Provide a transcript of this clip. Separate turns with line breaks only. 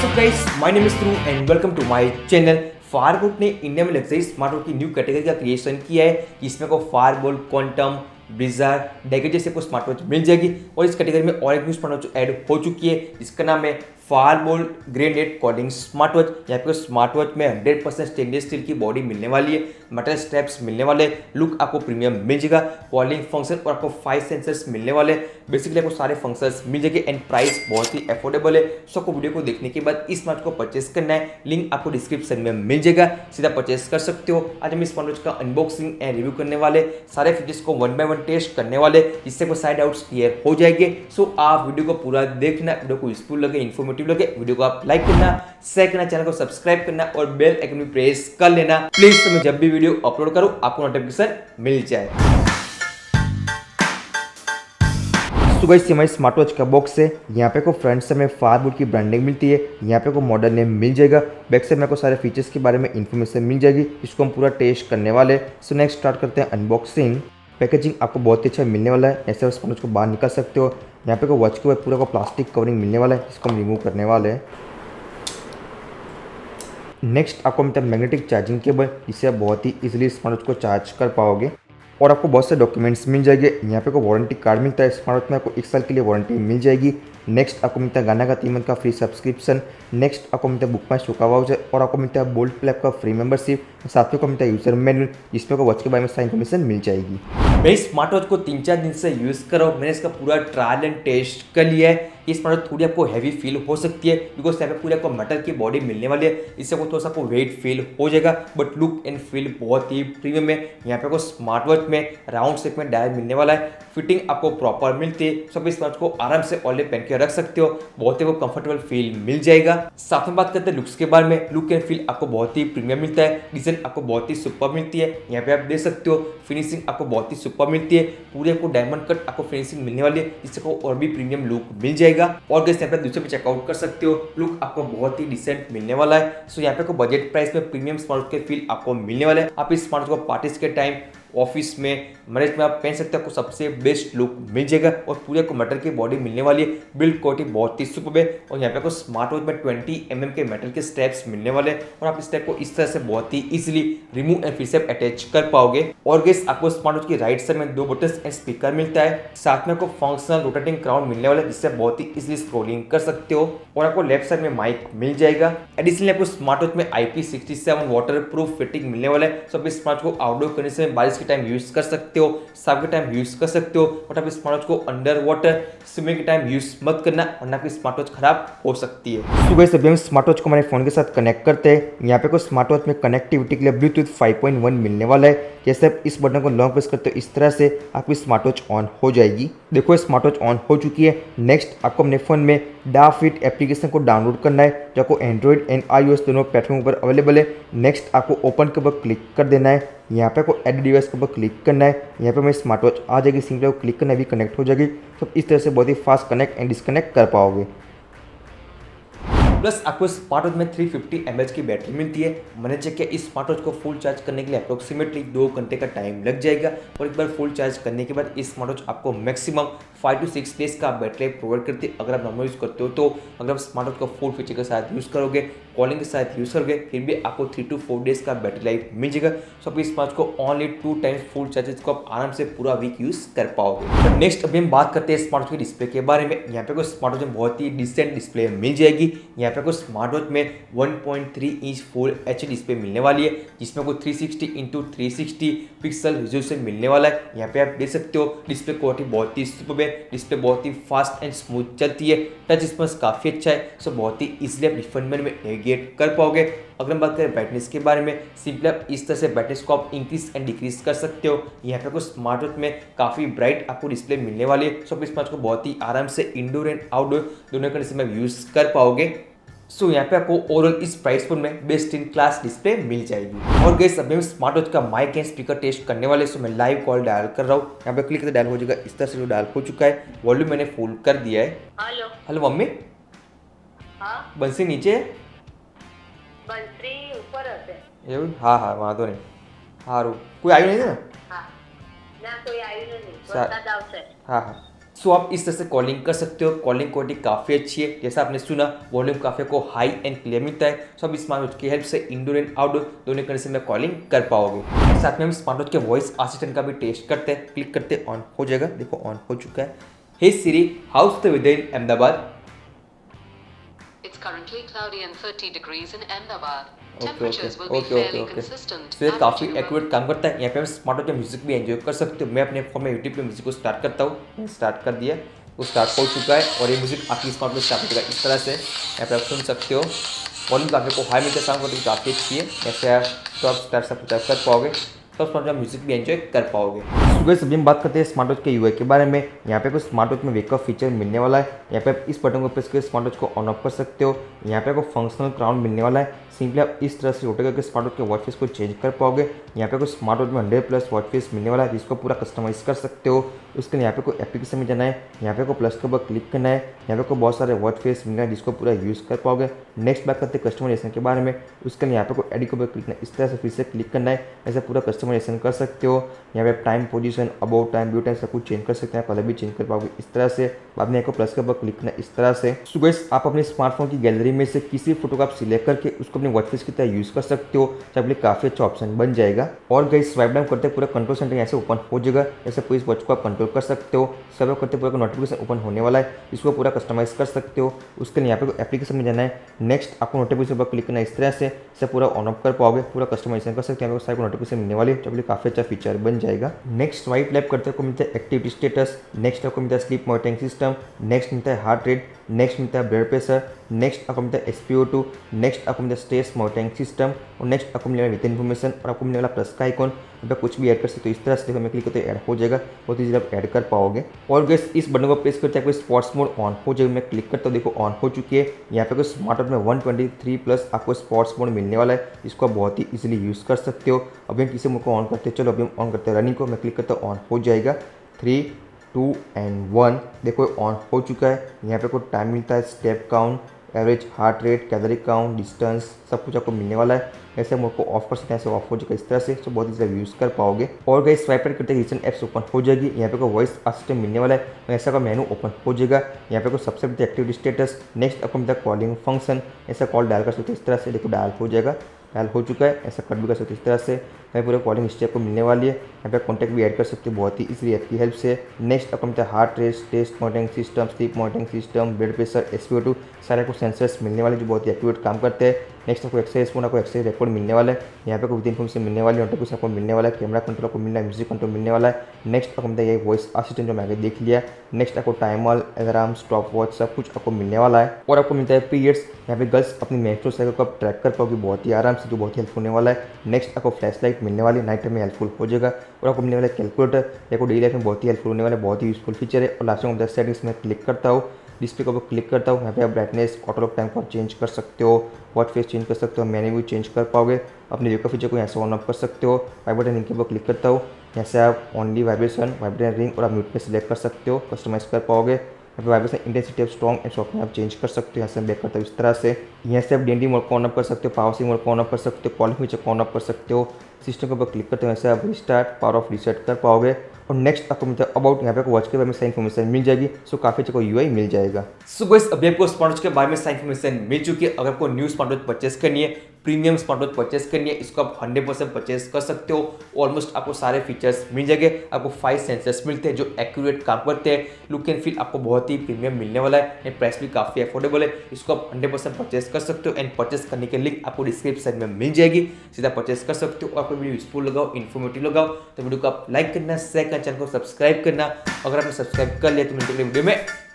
WhatsApp guys, my name is Dhruv and welcome to my channel. Fireboltt ने India में luxury smartwatch की new category का creation किया है, जिसमें को फायरबोल्ट, क्वांटम, ब्लिज़ार्ड, डेकेड जैसे को स्मार्टवॉच मिल जाएगी। और इस कैटेगरी में और एक न्यू स्मार्टवॉच ऐड हो चुकी है, जिसका नाम है फायरबोल्ट ग्रेडेड कॉलिंग स्मार्टवॉच। यहाँ पे स्मार्टवॉच में 100% स्टेनलेस स्टील की बॉडी मिलने वाली है, मेटल स्ट्रैप्स मिलने वाले, लुक आपको प्रीमियम मिल जाएगा, कॉलिंग फंक्शन और आपको 5 सेंसर्स मिलने वाले। बेसिकली आपको सारे फंक्शंस मिल जाएंगे एंड प्राइस बहुत ही अफोर्डेबल है। सो आपको वीडियो को देखने के बाद इस स्मार्ट को परचेस करना है, लिंक आपको डिस्क्रिप्शन में मिल जाएगा, सीधा परचेस कर सकते हो। आज हम इस स्मार्टवॉच का अनबॉक्सिंग एंड रिव्यू करने वाले, सारे फीचर्स को 1 बाय 1 टेस्ट करने वाले, जिससे कोई साइड आउट्स क्लियर हो जाएंगे। सो आप वीडियो को पूरा देखना, वीडियो को यूजफुल लगे, इन्फॉर्मेटिव लगे, वीडियो को आप लाइक करना, शेयर करना, चैनल को सब्सक्राइब करना और बेल आइकन भी प्रेस कर लेना प्लीज, तो मैं जब भी वीडियो अपलोड करूं आपको नोटिफिकेशन मिल जाए। तो गाइस, हमारी स्मार्ट वॉच का बॉक्स है। यहाँ पे को फ्रंट से हमें फायरबोल्ट की ब्रांडिंग मिलती है, यहाँ पे को मॉडल नेम मिल जाएगा, बैक से मेरे को सारे फीचर्स के बारे में इन्फॉर्मेशन मिल जाएगी, इसको हम पूरा टेस्ट करने वाले। सो नेक्स्ट स्टार्ट करते हैं अनबॉक्सिंग। पैकेजिंग आपको बहुत ही अच्छा मिलने वाला है, ऐसे स्मार्ट वॉच को बाहर निकाल सकते हो। यहाँ पे को वॉच के बाद पूरा को प्लास्टिक कवरिंग मिलने वाला है, इसको हम रिमूव करने वाले हैं। नेक्स्ट आपको मिलता है मैग्नेटिक चार्जिंग केबल, जिससे आप बहुत ही इजीली स्मार्ट वॉच को चार्ज कर पाओगे। और आपको बहुत से डॉक्यूमेंट्स मिल जाएंगे। यहाँ पे को वारंटी कार्ड मिलता है, स्मार्ट वॉच में आपको 1 साल के लिए वारंटी मिल जाएगी। नेक्स्ट आपको मिलता है गाना का 3 मंथ का फ्री सब्सक्रिप्शन। नेक्स्ट आपको मिलता है बुक माई शो का वाउचर और आपको मिलता है बोल्ट प्लैप का फ्री मेंबरशिप। साथ में को मिलता है यूजर मैनुअल, जिसमें को वॉच के बारे में सारी इन्फॉर्मेशन मिल जाएगी। मैं इस स्मार्ट वॉच को 3-4 दिन से यूज़ कर रहा हूँ, मैंने इसका पूरा ट्रायल एंड टेस्ट कर लिया है। ये स्मार्ट वॉच थोड़ी आपको हैवी फील हो सकती है, बिकॉज यहाँ पे पूरी आपको मेटल की बॉडी मिलने वाली है, इससे थोड़ा सा आपको वेट फील हो जाएगा, बट लुक एंड फील बहुत ही प्रीमियम है। यहाँ पे आपको स्मार्ट वॉच में राउंड शेप में डायल मिलने वाला है, फिटिंग आपको प्रॉपर मिलती है, सब इस स्मार्ट को आराम से ऑलरेडी पहन के रख सकते हो, बहुत ही कंफर्टेबल फील मिल जाएगा। साथ में बात करते हैं लुक्स के बारे में, लुक एंड फील आपको बहुत ही प्रीमियम मिलता है, डिजाइन आपको बहुत ही सुपर मिलती है। यहाँ पे आप देख सकते हो फिनिशिंग आपको बहुत ही सुपर मिलती है, पूरे आपको डायमंड कट आपको फिनिशिंग मिलने वाली है, जिससे को और भी प्रीमियम लुक मिल जाएगा। और गैस यहाँ पे दूसरे पे चेकआउट कर सकते हो, लुक आपको बहुत ही डिसेंट मिलने वाला है। सो यहाँ पे को बजट प्राइस में प्रीमियम स्मार्ट के फील आपको मिलने वाला है। आप इस स्मार्ट को पार्टीज के टाइम, ऑफिस में, मैरिज में आप पहन सकते हो, आपको सबसे बेस्ट लुक मिल जाएगा। और पूरे को मेटल की बॉडी मिलने वाली है, बिल्ड क्वालिटी बहुत ही सुपर है। और यहाँ पे आपको स्मार्ट वॉच में 20 mm के मेटल के स्ट्रैप्स मिलने वाले हैं, और आप इस स्ट्रैप को इस तरह से बहुत ही इजीली रिमूव एंड फिर से अटैच कर पाओगे। और गेस आपको स्मार्ट वॉच की राइट साइड में 2 बटन्स एंड स्पीकर मिलता है, साथ में आपको फंक्शनल रोटेटिंग क्राउन मिलने वाला है, जिससे बहुत ही इजीली स्क्रॉलिंग कर सकते हो। और आपको लेफ्ट साइड में माइक मिल जाएगा। एडिशनली आपको स्मार्ट वॉच में IP67 वाटर प्रूफ फिटिंग मिलने वाला है, सो आप इस स्मार्ट को आउटडोर कंडीशन में बारिश के टाइम यूज कर सकते हो, शाम के टाइम यूज कर सकते हो। और आप इस स्मार्ट वॉच को अंडर वाटर स्विमिंग के टाइम यूज मत करना, वरना आपकी स्मार्ट वॉच खराब हो सकती है। तो गाइस, अभी हम स्मार्ट वॉच को हमारे फोन के साथ कनेक्ट करते हैं। यहाँ पे को स्मार्ट वॉच में कनेक्टिविटी के लिए ब्लूटूथ 5.1 मिलने वाला है। जैसे आप इस बटन को लॉन्ग प्रेस करते हो, इस तरह से आपकी स्मार्ट वॉच ऑन हो जाएगी। देखो स्मार्ट वॉच ऑन हो चुकी है। नेक्स्ट आपको अपने फोन में डाफिट एप्लीकेशन को डाउनलोड करना है, जो आपको एंड्रॉइड एंड iOS दोनों प्लेटफॉर्म पर अवेलेबल है। नेक्स्ट आपको ओपन के ऊपर क्लिक कर देना है, यहाँ पे आपको एड डिवाइस के ऊपर क्लिक करना है, यहाँ पे मेरी स्मार्ट वॉच आ जाएगी, सिंपली आपको क्लिक करना भी कनेक्ट हो जाएगी। तो इस तरह से बहुत ही फास्ट कनेक्ट एंड डिस्कनेक्ट कर पाओगे। प्लस आपको स्मार्ट वॉच में 350 mAh की बैटरी मिलती है। मैंने चेक किया, इस स्मार्ट वॉच को फुल चार्ज करने के लिए अप्रोक्सीमेटली 2 घंटे का टाइम लग जाएगा। और एक बार फुल चार्ज करने के बाद इस स्मार्ट वॉच आपको मैक्सिमम 5 to 6 डेज का बैटरी प्रोवाइड करती है, अगर आप नॉर्मल यूज़ करते हो तो। अगर आप स्मार्ट वॉच को फुल फीचर के साथ यूज़ करोगे, कॉलिंग के साथ यूज़ करोगे, फिर भी आपको 3 to 4 डेज का बैटरी लाइफ मिल जाएगा। सो आप इस स्मार्ट को ओनली 2 टाइम्स फुल चार्जेस को आप आराम से पूरा वीक यूज़ कर पाओगे। तो नेक्स्ट अभी हम बात करते हैं स्मार्ट वॉच के डिस्प्ले के बारे में। यहाँ पे को स्मार्ट वॉच में बहुत ही डिसेंट डिस्प्ले मिल जाएगी। यहाँ पे को स्मार्ट वॉच में 1.3 इंच फुल HD डिस्प्ले मिलने वाली है, जिसमें को 360x360 पिक्सल रिजोल्यूशन मिलने वाला है। यहाँ पे आप देख सकते हो डिस्प्ले क्वालिटी बहुत ही सुपर है, डिस्प्ले बहुत ही फास्ट एंड स्मूथ चलती है, टच रिस्पॉन्स काफ़ी अच्छा है। सो बहुत ही इजीली आप डिफरेंट में नेविगेट कर पाओगे। अगर हम बात करें ब्राइटनेस के बारे में, सिंपली आप इस तरह से ब्राइटनेस को आप इंक्रीज एंड डिक्रीज कर सकते हो। यहाँ पे आपको स्मार्ट वॉच में काफ़ी ब्राइट आपको डिस्प्ले मिलने वाली है। सो आप इस स्मार्ट को बहुत ही आराम से इंडोर एंड आउटडोर दोनों कंडीशन में यूज़ कर पाओगे। सो यहाँ पे आपको ओवरऑल इस प्राइस पॉइंट में बेस्ट इन क्लास डिस्प्ले मिल जाएगी। और गाइस, अभी हम स्मार्ट वॉच का माइक एंड स्पीकर टेस्ट करने वाले। सो मैं लाइव कॉल डायल कर रहा हूँ, यहाँ पे क्लिक करते डायल हो जाएगा, इस तरह से जो डायल हो चुका है। वॉल्यूम मैंने फुल कर दिया है।
Hello
hello mummy.
हाँ,
बंसी नीचे,
बंसी ऊपर हશે।
हाँ हाँ, वांधो नहीं। हाँ, कोई આવ્યું नहीं ना?
હા ના, કોઈ આવ્યું નથી, વરસાદ આવશે।
हाँ हाँ। सो आप इस तरह से कॉलिंग कर सकते हो। कॉलिंग क्वालिटी काफ़ी अच्छी है, जैसा आपने सुना वॉल्यूम काफ़ी को हाई एंड क्लियर मिलता है। सो आप इस स्मार्ट वॉच की हेल्प से इंडोर एंड आउटडोर दोनों कंडीशन में कॉलिंग कर पाओगे। साथ में हम स्मार्ट वॉच के वॉइस असिस्टेंट का भी टेस्ट करते हैं। क्लिक करते ऑन हो जाएगा, देखो ऑन हो चुका है। Hey Siri, how's the weather in Ahmedabad?
It's currently cloudy and 30 degrees in Ahmedabad.
Okay
Temperatures will
okay
be
okay
fairly
okay
consistent.
तो ये काफ़ी
Average
एक्यूरेट काम करता है। यहाँ पे हम स्मार्ट वॉच में म्यूजिक भी एंजॉय कर सकते हो। मैं अपने फोन में यूट्यूब पे म्यूजिक को स्टार्ट करता हूँ। मैंने स्टार्ट कर दिया, वो स्टार्ट हो चुका है और ये म्यूजिक आपकी स्मार्ट में स्टार्ट हो जाएगा इस तरह से। यहाँ पे आप सुन सकते हो वॉल्यूम काफ़ी को हाई मिलता है, साउंड क्वालिटी काफ़ी अच्छी है। ऐसे आप तो आप स्टार्ट सब कुछ कर पाओगे, तो स्मार्ट वॉच म्यूजिक भी एंजॉय कर पाओगे। सुबह सभी हम बात करते हैं स्मार्ट वॉच के यूआई के बारे में। यहाँ पे कुछ स्मार्ट वॉच में वेकअप फीचर मिलने वाला है। यहाँ पे आप इस बटन को प्रेस करके स्मार्ट वॉच को ऑन ऑफ कर सकते हो। यहाँ पे आपको फंक्शनल क्राउन मिलने वाला है। सिंपली आप इस तरह से रोटेट करके स्मार्ट वॉच के वॉच फेस को चेंज कर पाओगे। यहाँ पे कुछ स्मार्ट वॉच में 100+ वॉच फेस मिलने वाला है, जिसको पूरा कस्टमाइज कर सकते हो। उसके लिए यहाँ पे कोई एप्लीकेशन में जाना है, यहाँ पे को प्लस के ऊपर क्लिक करना है। यहाँ पे को बहुत सारे वॉच फेस मिलना है, जिसको पूरा यूज़ कर पाओगे। नेक्स्ट बात करते हैं कस्टमाइजेशन के बारे में। उसके लिए यहाँ पे को एडिट के ऊपर क्लिक करना है, इस तरह से फिर से क्लिक करना है। ऐसे पूरा कस्टमाइजेशन कर सकते हो। यहाँ पे time position, about time, view time सब कुछ चेंज कर सकते हैं। कलर भी चेंज कर पाओगे इस तरह से। बाद में यहाँ को प्लस के ऊपर क्लिक करना है इस तरह से। सो गाइस, आप अपने स्मार्टफोन की गैलरी में से किसी फोटो को आप सिलेक्ट करके उसको अपने वॉच फेस की तरह यूज़ कर सकते हो। तो आपके लिए काफ़ी अच्छा ऑप्शन बन जाएगा। और गाइस, स्वाइप डाउन करते पूरा कंट्रोल सेंटर यहाँ से ओपन हो जाएगा। ऐसे पूरी इस वॉच को आप कंट्रोल कर सकते हो। स्वाइप करते पूरा नोटिफिकेशन ओपन होने वाला है, इसको पूरा कस्टमाइज कर सकते हो। उसके लिए यहाँ पे एप्लीकेशन में जाना है। नेक्स्ट आपको नोटिफिकेशन पर क्लिक करना है इस तरह से। इसे पूरा ऑन ऑफ कर पाओगे, पूरा कस्टमाइजेशन कर सकते हैं। यहाँ पे साइड को नोटिफिकेशन मिलने वाली है, तो काफ़ी अच्छा फीचर बन जाएगा। नेक्स्ट स्वाइप लैप करते आपको मिलता है एक्टिविटी स्टेटस। नेक्स्ट आपको मिलता है स्लीप मॉनिटरिंग सिस्टम। नेक्स्ट मिलता है हार्ट रेट। नेक्स्ट मिलता है ब्लड प्रेशर। नेक्स्ट आपको मिलता है SpO2। नेक्स्ट आपको मिलता है स्ट्रेस मॉनिटरिंग सिस्टम। और नेक्स्ट आपको मिलेगा विद इन्फॉर्मेशन, और आपको मिलने वाला प्लस का आइकॉन। आप कुछ भी ऐड कर सकते हो इस तरह से। देखो मैं क्लिक करते ऐड हो जाएगा, बहुत ईजी आप ऐड कर पाओगे। और गैस, इस बटन को प्रेस करते आपको स्पोर्ट्स मोड ऑन हो जाएगा। मैं क्लिक करता हूँ, देखो ऑन हो चुकी है। यहाँ पे कुछ स्मार्ट वॉच में 123+ आपको स्पोर्ट्स मोड मिलने वाला है, इसको आप बहुत ही इजीली यूज़ कर सकते हो। अभी हम किसी मोड को ऑन करते हैं, चलो अभी हम ऑन करते हैं रनिंग को। मैं क्लिक करता हूँ, ऑन हो जाएगा। 3, 2 एंड 1, देखो ऑन हो चुका है। यहाँ पे कोई टाइम मिलता है, step count, average heart rate, calorie count, distance, सब कुछ आपको मिलने वाला है। ऐसे मोड को ऑफ कर सकते हैं, ऐसे ऑफ हो जाएगा इस तरह से। तो बहुत इजीली यूज़ कर पाओगे। और गई स्वाइप करते रिसेंट एप्स ओपन हो जाएगी। यहाँ पे कोई वॉइस असिस्टेंट मिलने वाला है, ऐसा का मेनू ओपन हो जाएगा। यहाँ पे कोई सबसे मिलता है एक्टिविटी स्टेटस। नेक्स्ट आपको मिलता है कॉलिंग फंक्शन, ऐसा कॉल डायल कर सकते हो इस तरह से। देखो डायल हो जाएगा, डायल हो चुका है। ऐसा कट भी कर सकते हो इस तरह से। यहाँ पूरे कॉलिंग हिस्ट्री आपको मिलने वाली है। यहाँ पे कॉन्टैक्ट भी ऐड कर सकते हो बहुत ही इजीली ऐप की हेल्प से। नेक्स्ट आपको मिलता है heart rate, test monitoring system, sleep monitoring system, blood pressure, SpO2, सारे आपको सेंसर्स मिलने वाले जो बहुत ही एक्यूरेट काम करते हैं। नेक्स्ट आपको एक्सरसाइज फोन, आपको एक्सरसाइज रिकॉर्ड मिलने वाला है। यहाँ पे विद इन्फॉर्मेशन मिलने वाली है, नोटिफिकेशन आपको मिलने वाला है, कैमरा कंट्रोल आपको मिलना है, म्यूजिक कंट्रोल मिलने वाला है। नेक्स्ट आपको मिलता है ये वॉइस असिस्टेंट जो मैं आगे देख लिया। नेक्स्ट आपको टाइमर, अलार्म, स्टॉप वॉच सब कुछ आपको मिलने वाला है। और आपको मिलता है पीरियड्स। यहाँ पे गर्ल्स अपनी मेंस्ट्रुअल साइकिल को आप ट्रैक कर पाओगे बहुत ही आराम से, जो बहुत ही हेल्पफुल होने वाला है। नेक्स्ट आपको फ्लैश लाइट मिलने वाली है, नाइट टाइम में हेल्पफुल हो जाएगा। और आपको मिलने वाला है कैलकुलेटर, देखो डेली लाइफ में बहुत ही हेल्पफुल होने वाला है, बहुत ही यूजफुल फीचर है। और लास्ट में होता है सेटिंग्स में क्लिक करता हूँ, डिस्प्ले को क्लिक करता हूँ। यहाँ पे आप ब्राइटनेस, ऑटो लॉक टाइम को चेंज कर सकते हो, वॉच फेस चेंज कर सकते हो, मेन्यू भी चेंज कर पाओगे। अपने वेकअप फीचर को यहाँ से ऑन ऑफ कर सकते हो। वाइब्रेशन रिंग के ऊपर क्लिक करता हूँ, यहाँ से आप ओनली वाइब्रेशन, वाइब्रेशन रिंग और आप म्यूट पे सिलेक्ट कर सकते हो, कस्टमाइज कर पाओगे। यहाँ पे vibration intensity of strong and soft में आप चेंज कर सकते हो। यहाँ से बैक करता हूँ इस तरह से। यहाँ से आप DND मोड को ऑन ऑफ कर सकते हो, पावर सेविंग मोड को ऑन ऑफ कर सकते हो, कॉलिंग फीचर को ऑन ऑफ कर सकते हो। सिस्टम के ऊपर क्लिक करते हो, यहाँ से आप रिस्टार्ट, पावर ऑफ रीसेट कर पाओगे। और नेक्स्ट आपको मिलता है अबाउट, यहाँ पे आपको वॉच के बारे में सारी इन्फॉर्मेशन मिल जाएगी। सो काफ़ी अच्छा कोई UI मिल जाएगा। सो गाइस, अभी आपको स्मार्ट वॉच के बारे में सारी इन्फॉर्मेशन मिल चुकी है। अगर आपको न्यू स्मार्ट वॉच परचेस करनी है, प्रीमियम स्मार्ट वॉच परचेस करनी है, इसको आप 100% परचेस कर सकते हो। ऑलमोस्ट आपको सारे फीचर्स मिल जाएंगे। आपको 5 सेंसर्स मिलते हैं जो एक्यूरेट काम करते हैं। लुक एंड फील आपको बहुत ही प्रीमियम मिलने वाला है। प्राइस भी काफ़ी अफोर्डेबल है। इसको आप 100% परचेस कर सकते हो। एंड परचेस करने के लिंक आपको डिस्क्रिप्शन में मिल जाएगी, सीधा परचेस कर सकते हो। आपको वीडियो यूजफुल लगाओ, इन्फॉर्मेटिव लगाओ तो वीडियो को आप लाइक करना, शेयर करना, चैनल को सब्सक्राइब करना। अगर आपने सब्सक्राइब कर लिया तो मिलते हैं वीडियो में।